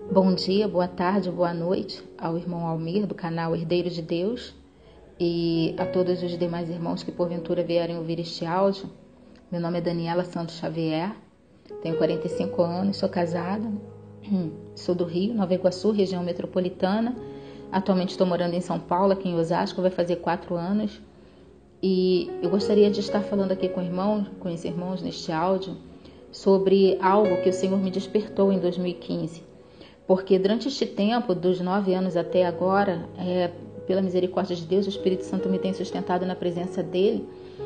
Bom dia, boa tarde, boa noite ao irmão Almir do canal Herdeiro de Deus e a todos os demais irmãos que porventura vierem ouvir este áudio. Meu nome é Daniela Santos Xavier, tenho 45 anos, sou casada, sou do Rio, Nova Iguaçu, região metropolitana. Atualmente estou morando em São Paulo, aqui em Osasco, vai fazer 4 anos. E eu gostaria de estar falando aqui com esses irmãos neste áudio sobre algo que o Senhor me despertou em 2015. Porque durante este tempo, dos 9 anos até agora, pela misericórdia de Deus, o Espírito Santo me tem sustentado na presença dele.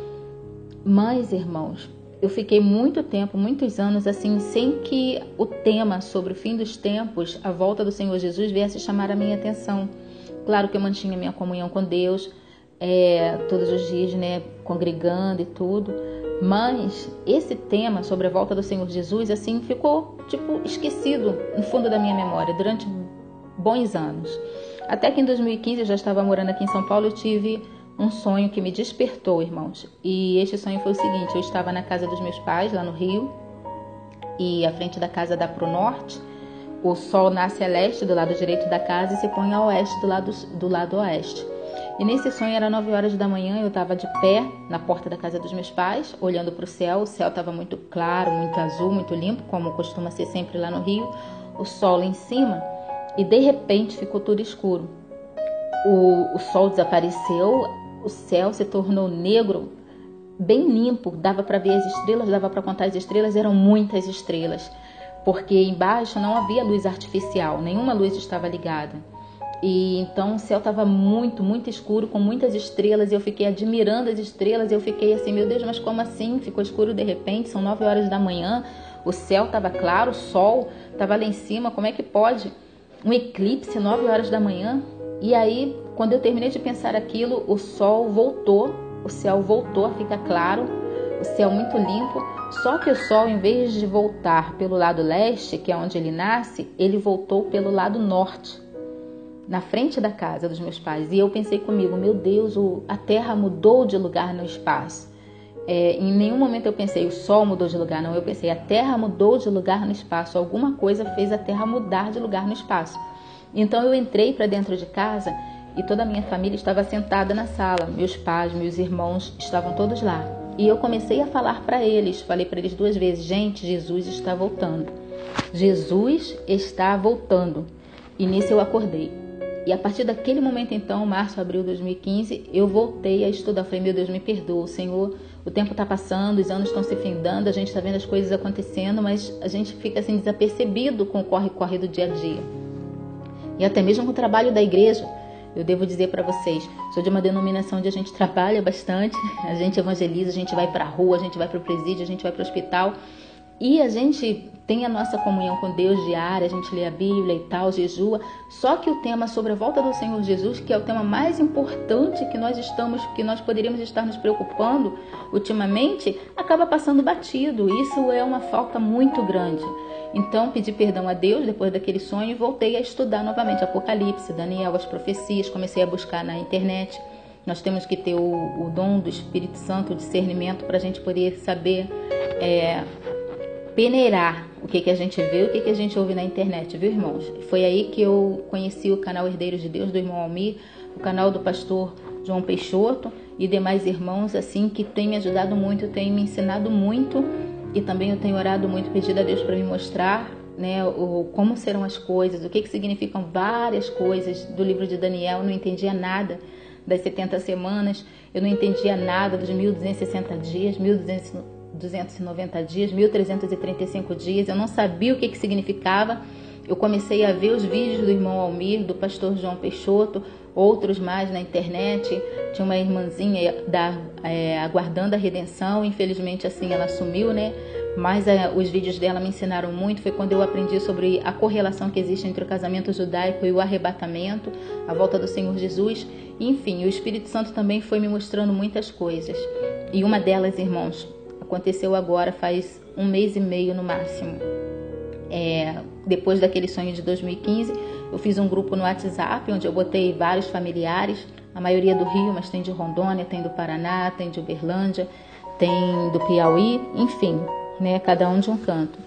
Mas, irmãos, eu fiquei muito tempo, muitos anos assim, sem que o tema sobre o fim dos tempos, a volta do Senhor Jesus, viesse chamar a minha atenção. Claro que eu mantinha minha comunhão com Deus, todos os dias, congregando e tudo. Mas esse tema sobre a volta do Senhor Jesus, assim, ficou, esquecido no fundo da minha memória durante bons anos. Até que em 2015, eu já estava morando aqui em São Paulo, eu tive um sonho que me despertou, irmãos. E este sonho foi o seguinte: eu estava na casa dos meus pais, lá no Rio, e à frente da casa dá para o norte. O sol nasce a leste do lado direito da casa e se põe a oeste do lado oeste. E nesse sonho era 9 horas da manhã, eu estava de pé na porta da casa dos meus pais, olhando para o céu. O céu estava muito claro, muito azul, muito limpo, como costuma ser sempre lá no Rio. O sol lá em cima, e de repente ficou tudo escuro. O sol desapareceu, o céu se tornou negro, bem limpo, dava para ver as estrelas, dava para contar as estrelas, eram muitas estrelas, porque embaixo não havia luz artificial, nenhuma luz estava ligada. E então o céu estava muito, muito escuro, com muitas estrelas, e eu fiquei admirando as estrelas, e eu fiquei assim, meu Deus, mas como assim? Ficou escuro de repente, são 9 horas da manhã, o céu estava claro, o sol estava lá em cima, como é que pode? Um eclipse, 9 horas da manhã? E aí, quando eu terminei de pensar aquilo, o sol voltou, o céu voltou a ficar claro, o céu muito limpo, só que o sol, em vez de voltar pelo lado leste, que é onde ele nasce, ele voltou pelo lado norte, na frente da casa dos meus pais. E eu pensei comigo, meu Deus, a terra mudou de lugar no espaço. Em nenhum momento eu pensei, o sol mudou de lugar, não. Eu pensei, a terra mudou de lugar no espaço. Alguma coisa fez a terra mudar de lugar no espaço. Então eu entrei para dentro de casa e toda a minha família estava sentada na sala. Meus pais, meus irmãos estavam todos lá. E eu comecei a falar para eles, falei para eles 2 vezes, gente, Jesus está voltando. Jesus está voltando. E nisso eu acordei. E a partir daquele momento, então, março, abril de 2015, eu voltei a estudar. Falei, meu Deus, me perdoa, Senhor, o tempo está passando, os anos estão se findando, a gente está vendo as coisas acontecendo, mas a gente fica assim desapercebido com o corre-corre do dia a dia. E até mesmo com o trabalho da igreja, eu devo dizer para vocês, sou de uma denominação onde a gente trabalha bastante, a gente evangeliza, a gente vai para a rua, a gente vai para o presídio, a gente vai para o hospital, e a gente tem a nossa comunhão com Deus diária, a gente lê a Bíblia e tal, jejua. Só que o tema sobre a volta do Senhor Jesus, que é o tema mais importante que nós poderíamos estar nos preocupando ultimamente, acaba passando batido. Isso é uma falta muito grande. Então pedi perdão a Deus depois daquele sonho e voltei a estudar novamente Apocalipse, Daniel, as profecias, comecei a buscar na internet. Nós temos que ter o dom do Espírito Santo, o discernimento, para a gente poder saber peneirar o que a gente vê, o que a gente ouve na internet, viu, irmãos? Foi aí que eu conheci o canal Herdeiros de Deus, do irmão Almir, o canal do pastor João Peixoto e demais irmãos, assim, que tem me ajudado muito, tem me ensinado muito, e também eu tenho orado muito, pedido a Deus para me mostrar, como serão as coisas, o que significam várias coisas do livro de Daniel. Eu não entendia nada das 70 semanas, eu não entendia nada dos 1260 dias, 1290 dias, 1335 dias, eu não sabia o que significava. Eu comecei a ver os vídeos do irmão Almir, do pastor João Peixoto, outros mais na internet. Tinha uma irmãzinha aguardando a redenção, infelizmente assim ela sumiu, mas os vídeos dela me ensinaram muito. Foi quando eu aprendi sobre a correlação que existe entre o casamento judaico e o arrebatamento, a volta do Senhor Jesus. Enfim, o Espírito Santo também foi me mostrando muitas coisas. E uma delas, irmãos, aconteceu agora, faz 1 mês e meio no máximo. Depois daquele sonho de 2015, eu fiz um grupo no WhatsApp, onde eu botei vários familiares, a maioria do Rio, mas tem de Rondônia, tem do Paraná, tem de Uberlândia, tem do Piauí, enfim, cada um de um canto.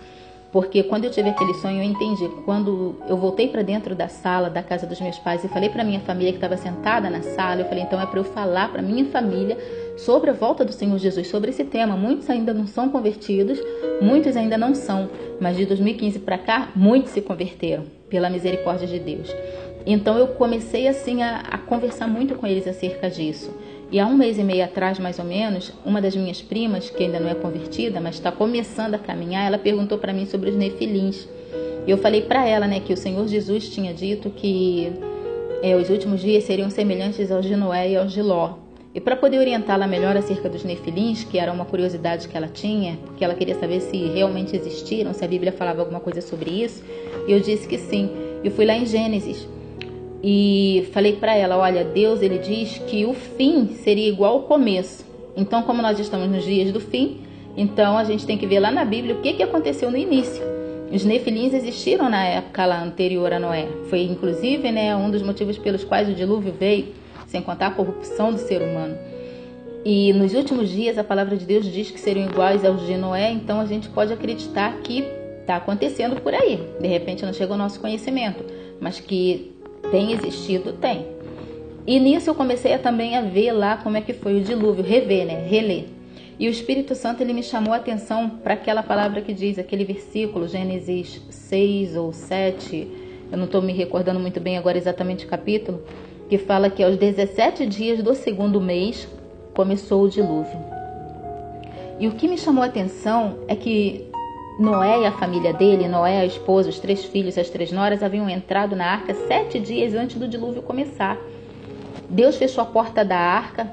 Porque quando eu tive aquele sonho, eu entendi. Quando eu voltei para dentro da sala da casa dos meus pais e falei para minha família que estava sentada na sala, eu falei, então é para eu falar para minha família sobre a volta do Senhor Jesus, sobre esse tema. Muitos ainda não são convertidos, muitos ainda não são, mas de 2015 para cá, muitos se converteram, pela misericórdia de Deus. Então eu comecei assim a conversar muito com eles acerca disso. E há 1 mês e meio atrás, mais ou menos, uma das minhas primas, que ainda não é convertida, mas está começando a caminhar, ela perguntou para mim sobre os nefilins. E eu falei para ela, que o Senhor Jesus tinha dito que os últimos dias seriam semelhantes aos de Noé e aos de Ló. E para poder orientá-la melhor acerca dos nefilins, que era uma curiosidade que ela tinha, porque ela queria saber se realmente existiram, se a Bíblia falava alguma coisa sobre isso, eu disse que sim. Eu fui lá em Gênesis e falei para ela, olha, Deus ele diz que o fim seria igual ao começo. Então, como nós estamos nos dias do fim, então a gente tem que ver lá na Bíblia o que aconteceu no início. Os nefilins existiram na época lá anterior a Noé. Foi inclusive um dos motivos pelos quais o dilúvio veio, sem contar a corrupção do ser humano. E nos últimos dias a palavra de Deus diz que seriam iguais aos de Noé, então a gente pode acreditar que está acontecendo por aí. De repente não chega ao nosso conhecimento, mas que tem existido, tem. E nisso eu comecei também a ver lá como é que foi o dilúvio, reler. E o Espírito Santo ele me chamou a atenção para aquela palavra que diz, aquele versículo, Gênesis 6 ou 7, eu não estou me recordando muito bem agora exatamente o capítulo, que fala que aos 17 dias do 2º mês começou o dilúvio. E o que me chamou a atenção é que Noé e a família dele, Noé, a esposa, os 3 filhos, as 3 noras, haviam entrado na arca 7 dias antes do dilúvio começar. Deus fechou a porta da arca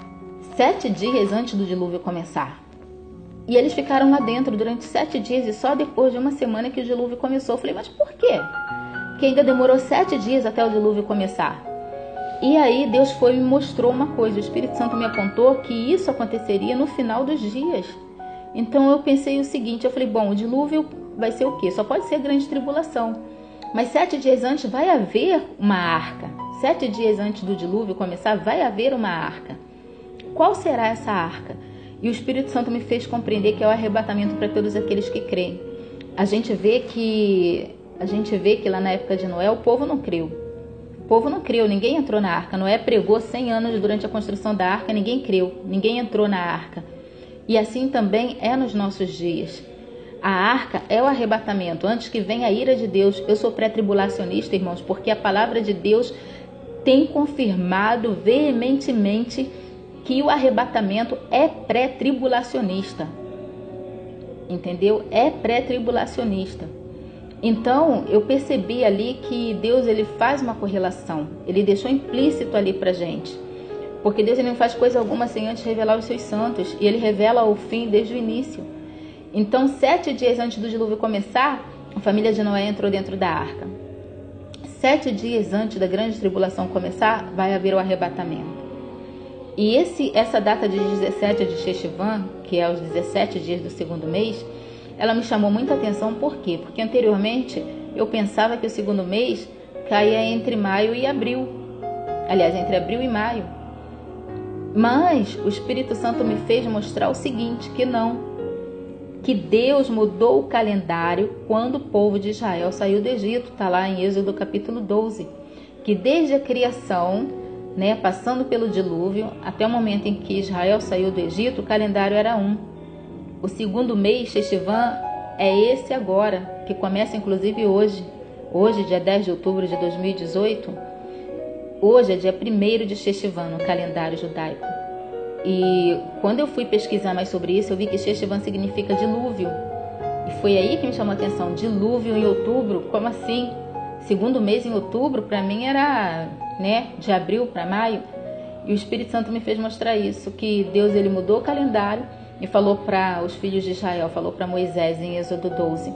7 dias antes do dilúvio começar. E eles ficaram lá dentro durante 7 dias e só depois de uma semana que o dilúvio começou. Eu falei, mas por quê? Que ainda demorou 7 dias até o dilúvio começar. E aí Deus foi e me mostrou uma coisa. O Espírito Santo me apontou que isso aconteceria no final dos dias. Então eu pensei o seguinte, eu falei, bom, o dilúvio vai ser o quê? Só pode ser a grande tribulação. Mas 7 dias antes vai haver uma arca. 7 dias antes do dilúvio começar vai haver uma arca. Qual será essa arca? E o Espírito Santo me fez compreender que é o arrebatamento para todos aqueles que creem. A gente vê que lá na época de Noé o povo não creu. O povo não creu, ninguém entrou na arca. Noé pregou 100 anos durante a construção da arca, ninguém creu, ninguém entrou na arca. E assim também é nos nossos dias. A arca é o arrebatamento, antes que venha a ira de Deus. Eu sou pré-tribulacionista, irmãos, porque a palavra de Deus tem confirmado veementemente que o arrebatamento é pré-tribulacionista. Entendeu? É pré-tribulacionista. Então, eu percebi ali que Deus ele faz uma correlação. Ele deixou implícito ali pra gente. Porque Deus ele não faz coisa alguma sem antes revelar os seus santos. E ele revela o fim desde o início. Então, 7 dias antes do dilúvio começar, a família de Noé entrou dentro da arca. 7 dias antes da grande tribulação começar, vai haver o arrebatamento. E essa data de 17 de Sheshvan, que é os 17 dias do 2º mês, ela me chamou muita atenção. Por quê? Porque anteriormente eu pensava que o 2º mês caía entre maio e abril. Aliás, entre abril e maio. Mas o Espírito Santo me fez mostrar o seguinte, que não. Que Deus mudou o calendário quando o povo de Israel saiu do Egito. Está lá em Êxodo capítulo 12. Que desde a criação, passando pelo dilúvio, até o momento em que Israel saiu do Egito, o calendário era um. O 2º mês, Sheshvan, é esse agora, que começa inclusive hoje. Hoje, dia 10 de outubro de 2018, hoje é dia 1º de Sheshvan, no calendário judaico. E quando eu fui pesquisar mais sobre isso, eu vi que Sheshvan significa dilúvio. E foi aí que me chamou a atenção, dilúvio em outubro, como assim? 2º mês em outubro, para mim era, de abril para maio. E o Espírito Santo me fez mostrar isso, que Deus ele mudou o calendário e falou para os filhos de Israel, falou para Moisés em Êxodo 12.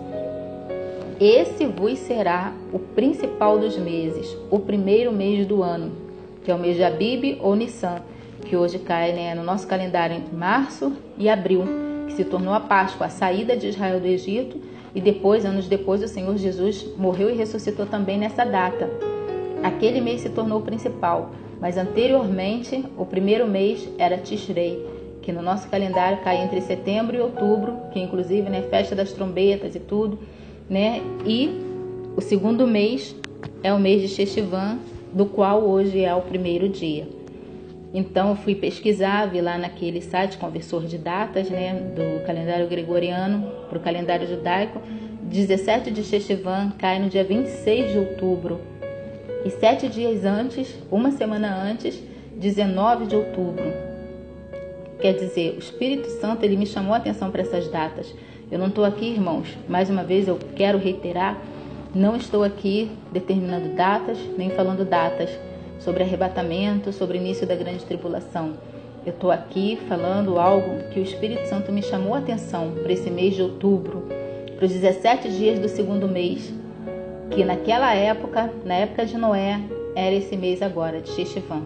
Esse vos será o principal dos meses, o 1º mês do ano, que é o mês de Abib ou Nissan, que hoje cai no nosso calendário entre março e abril, que se tornou a Páscoa, a saída de Israel do Egito, e depois, anos depois, o Senhor Jesus morreu e ressuscitou também nessa data. Aquele mês se tornou o principal, mas anteriormente, o 1º mês era Tishrei, que no nosso calendário cai entre setembro e outubro, que inclusive, né, festa das trombetas e tudo, né? E o segundo mês é o mês de Xeshivã, do qual hoje é o primeiro dia. Então eu fui pesquisar, vi lá naquele site conversor de datas, né, do calendário gregoriano para o calendário judaico, 17 de Xeshivã cai no dia 26 de outubro. E 7 dias antes, uma semana antes, 19 de outubro. Quer dizer, o Espírito Santo ele me chamou a atenção para essas datas. Eu não estou aqui, irmãos, mais uma vez eu quero reiterar, não estou aqui determinando datas, nem falando datas sobre arrebatamento, sobre o início da grande tribulação. Eu estou aqui falando algo que o Espírito Santo me chamou a atenção para esse mês de outubro, para os 17 dias do segundo mês, que naquela época, na época de Noé, era esse mês agora, de Xeshivã.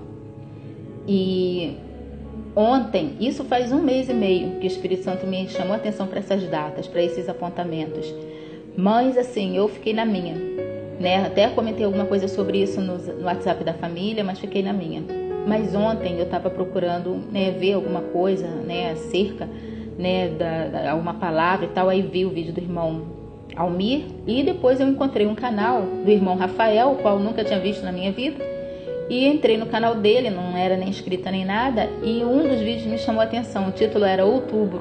E ontem, isso faz 1 mês e meio que o Espírito Santo me chamou a atenção para essas datas, para esses apontamentos. Mas assim, eu fiquei na minha, né? Até comentei alguma coisa sobre isso no WhatsApp da família, mas fiquei na minha. Mas ontem eu estava procurando, né, ver alguma coisa, né, acerca, né, uma palavra e tal, aí vi o vídeo do irmão Almir e depois eu encontrei um canal do irmão Rafael, o qual eu nunca tinha visto na minha vida, e entrei no canal dele, não era nem inscrita nem nada, e um dos vídeos me chamou a atenção, o título era Outubro,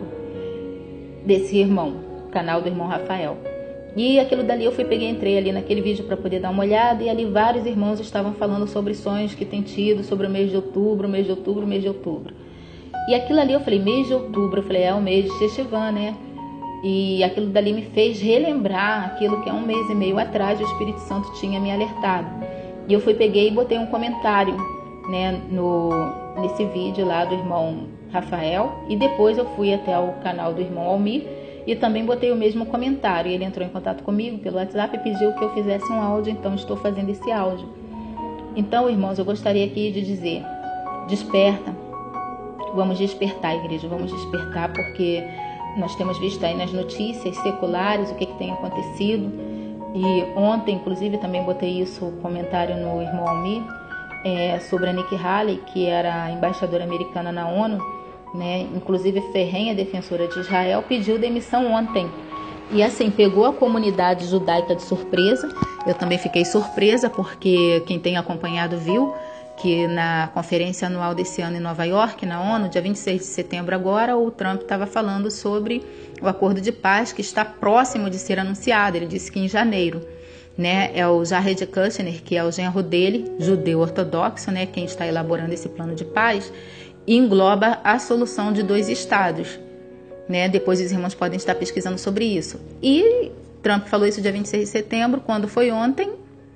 desse irmão, canal do irmão Rafael. E aquilo dali eu entrei ali naquele vídeo para poder dar uma olhada, e ali vários irmãos estavam falando sobre sonhos que têm tido sobre o mês de outubro, mês de outubro, mês de outubro. E aquilo ali eu falei, mês de outubro, eu falei, é o mês de Xeshivã, né? E aquilo dali me fez relembrar aquilo que há 1 mês e meio atrás o Espírito Santo tinha me alertado. E eu peguei e botei um comentário, né, nesse vídeo lá do irmão Rafael, e depois eu fui até o canal do irmão Almir e também botei o mesmo comentário. Ele entrou em contato comigo pelo WhatsApp e pediu que eu fizesse um áudio, então estou fazendo esse áudio. Então, irmãos, eu gostaria aqui de dizer, desperta, vamos despertar, igreja, vamos despertar, porque nós temos visto aí nas notícias seculares o que tem acontecido. E ontem, inclusive, também botei isso, comentário no irmão Almir, sobre a Nikki Haley, que era a embaixadora americana na ONU, né? Inclusive ferrenha defensora de Israel, pediu demissão ontem. E assim, pegou a comunidade judaica de surpresa. Eu também fiquei surpresa, porque quem tem acompanhado viu que na conferência anual desse ano em Nova York, na ONU, dia 26 de setembro agora, o Trump estava falando sobre o acordo de paz que está próximo de ser anunciado. Ele disse que em janeiro, né, é o Jared Kushner, que é o genro dele, judeu ortodoxo, né, quem está elaborando esse plano de paz, e engloba a solução de 2 estados. Né? Depois os irmãos podem estar pesquisando sobre isso. E Trump falou isso dia 26 de setembro, quando foi ontem,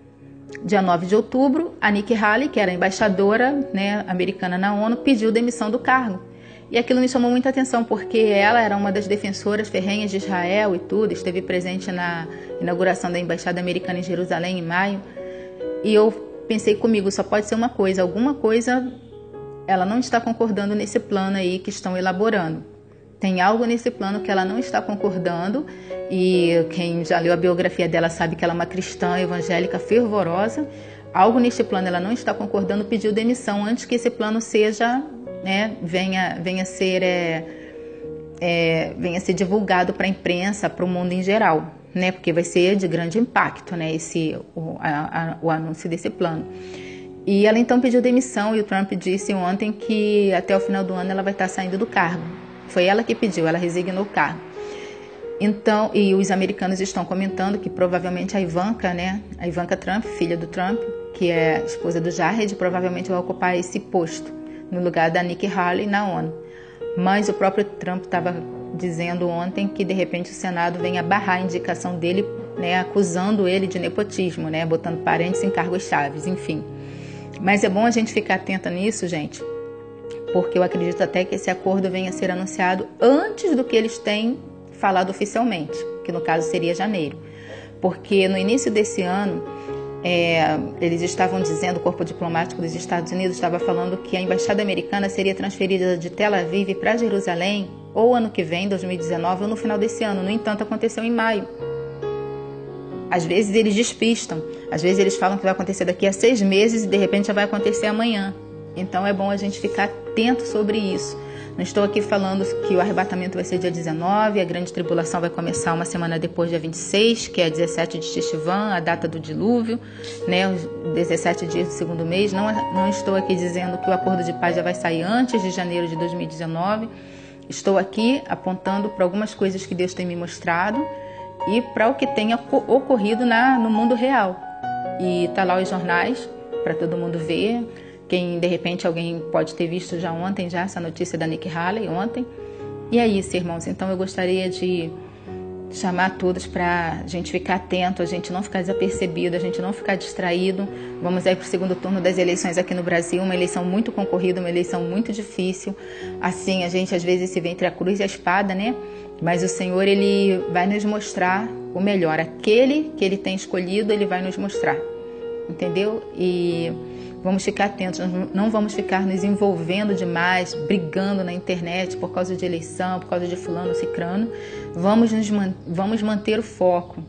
dia 9 de outubro, a Nikki Haley, que era embaixadora, né, americana na ONU, pediu demissão do cargo. E aquilo me chamou muita atenção, porque ela era uma das defensoras ferrenhas de Israel e tudo, esteve presente na inauguração da embaixada americana em Jerusalém em maio. E eu pensei comigo, só pode ser uma coisa, alguma coisa ela não está concordando nesse plano aí que estão elaborando. Tem algo nesse plano que ela não está concordando, e quem já leu a biografia dela sabe que ela é uma cristã evangélica fervorosa. Algo neste plano ela não está concordando, pediu demissão antes que esse plano seja, né, venha ser divulgado para a imprensa, para o mundo em geral, né, porque vai ser de grande impacto, né, o anúncio desse plano. E ela então pediu demissão, e o Trump disse ontem que até o final do ano ela vai estar saindo do cargo. Foi ela que pediu, ela resignou o cargo. Então, e os americanos estão comentando que provavelmente a Ivanka, né, a Ivanka Trump, filha do Trump, que é esposa do Jared, provavelmente vai ocupar esse posto no lugar da Nikki Haley na ONU. Mas o próprio Trump estava dizendo ontem que de repente o Senado venha barrar a indicação dele, né, acusando ele de nepotismo, né, botando parentes em cargos chaves, enfim. Mas é bom a gente ficar atenta nisso, gente, porque eu acredito até que esse acordo venha a ser anunciado antes do que eles têm falado oficialmente, que no caso seria janeiro. Porque no início desse ano, eles estavam dizendo, o corpo diplomático dos Estados Unidos estava falando que a embaixada americana seria transferida de Tel Aviv para Jerusalém, ou ano que vem, 2019, ou no final desse ano. No entanto, aconteceu em maio. Às vezes eles despistam, às vezes eles falam que vai acontecer daqui a 6 meses e de repente já vai acontecer amanhã. Então é bom a gente ficar atento sobre isso. Não estou aqui falando que o arrebatamento vai ser dia 19, a grande tribulação vai começar uma semana depois, dia 26, que é 17 de Xistivã, a data do dilúvio, né, os 17 dias do segundo mês. Não estou aqui dizendo que o acordo de paz já vai sair antes de janeiro de 2019. Estou aqui apontando para algumas coisas que Deus tem me mostrado e para o que tenha ocorrido no mundo real. E está lá os jornais para todo mundo ver. Quem, de repente, alguém pode ter visto já ontem, essa notícia da Nikki Haley, ontem. E é isso, irmãos. Então, eu gostaria de chamar todos para a gente ficar atento, a gente não ficar desapercebido, a gente não ficar distraído. Vamos aí para o segundo turno das eleições aqui no Brasil, uma eleição muito concorrida, uma eleição muito difícil. Assim, a gente às vezes se vê entre a cruz e a espada, né? Mas o Senhor, Ele vai nos mostrar o melhor. Aquele que Ele tem escolhido, Ele vai nos mostrar. Entendeu? E vamos ficar atentos, não vamos ficar nos envolvendo demais, brigando na internet por causa de eleição, por causa de fulano, cicrano. Vamos manter o foco,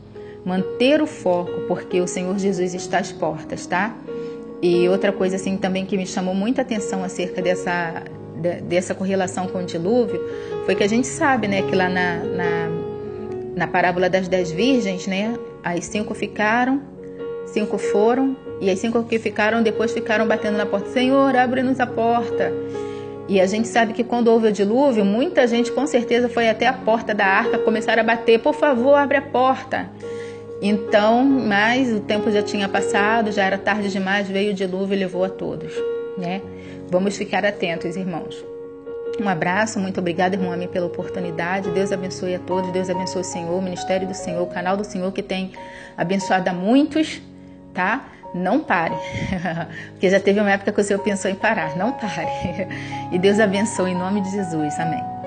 porque o Senhor Jesus está às portas, tá? E outra coisa assim também que me chamou muita atenção acerca dessa correlação com o dilúvio, foi que a gente sabe, né, que lá na parábola das 10 virgens, né, as 5 ficaram, 5 foram, e as 5 que ficaram, depois ficaram batendo na porta. Senhor, abre-nos a porta. E a gente sabe que quando houve o dilúvio, muita gente com certeza foi até a porta da arca, começaram a bater, por favor, abre a porta. Então, mas o tempo já tinha passado, já era tarde demais, veio o dilúvio e levou a todos, né? Vamos ficar atentos, irmãos. Um abraço, muito obrigada, irmão Ami, pela oportunidade. Deus abençoe a todos, Deus abençoe o Senhor, o Ministério do Senhor, o canal do Senhor que tem abençoado a muitos, tá? Não pare, porque já teve uma época que o Senhor pensou em parar. Não pare. E Deus abençoe em nome de Jesus. Amém.